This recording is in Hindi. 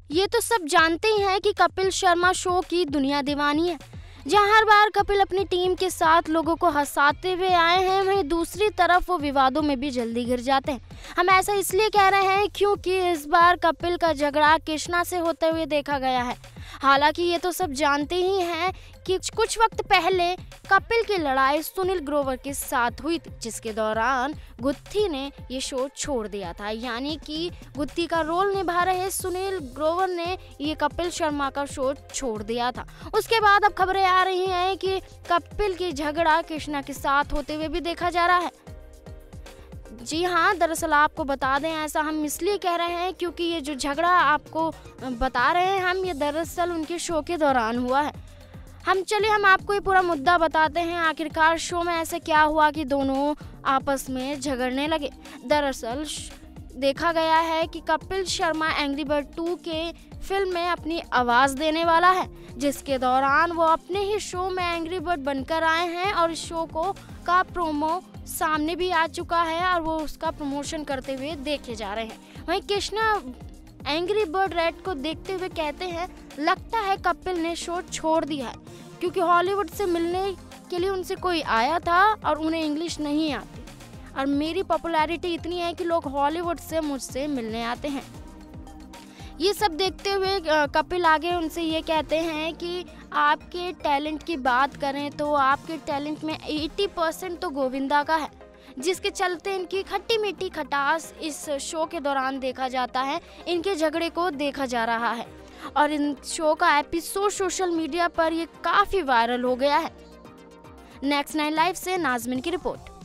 ये तो सब जानते ही हैं कि कपिल शर्मा शो की दुनिया दीवानी है। जहां हर बार कपिल अपनी टीम के साथ लोगों को हंसाते हुए आए हैं, वहीं दूसरी तरफ वो विवादों में भी जल्दी घिर जाते हैं। हम ऐसा इसलिए कह रहे हैं क्योंकि इस बार कपिल का झगड़ा कृष्णा से होते हुए देखा गया है। हालांकि ये तो सब जानते ही हैं कि कुछ वक्त पहले कपिल की लड़ाई सुनील ग्रोवर के साथ हुई थी, जिसके दौरान गुत्थी ने ये शो छोड़ दिया था। यानी कि गुत्थी का रोल निभा रहे सुनील ग्रोवर ने ये कपिल शर्मा का शो छोड़ दिया था। उसके बाद अब खबरें आ रही हैं कि कपिल की झगड़ा कृष्णा के साथ होते हुए भी देखा जा रहा है। जी हाँ, दरअसल आपको बता दें, ऐसा हम इसलिए कह रहे हैं क्योंकि ये जो झगड़ा आपको बता रहे हैं हम, ये दरअसल उनके शो के दौरान हुआ है। हम आपको ये पूरा मुद्दा बताते हैं। आखिरकार शो में ऐसे क्या हुआ कि दोनों आपस में झगड़ने लगे। दरअसल देखा गया है कि कपिल शर्मा एंग्री बर्ड 2 के फिल्म में अपनी आवाज़ देने वाला है, जिसके दौरान वो अपने ही शो में एंग्री बर्ड बनकर आए हैं और इस शो का प्रोमो सामने भी आ चुका है और वो उसका प्रमोशन करते हुए देखे जा रहे हैं। वहीं कृष्णा एंग्री बर्ड रेड को देखते हुए कहते हैं, लगता है कपिल ने शो छोड़ दिया है क्योंकि हॉलीवुड से मिलने के लिए उनसे कोई आया था और उन्हें इंग्लिश नहीं आती और मेरी पॉपुलैरिटी इतनी है कि लोग हॉलीवुड से मुझसे मिलने आते हैं। ये सब देखते हुए कपिल आगे उनसे ये कहते हैं कि आपके टैलेंट की बात करें तो आपके टैलेंट में 80% तो गोविंदा का है, जिसके चलते इनकी खट्टी मीठी खटास इस शो के दौरान देखा जाता है। इनके झगड़े को देखा जा रहा है और इन शो का एपिसोड सोशल मीडिया पर ये काफ़ी वायरल हो गया है। नेक्स्ट 9 लाइव से नाज़मीन की रिपोर्ट।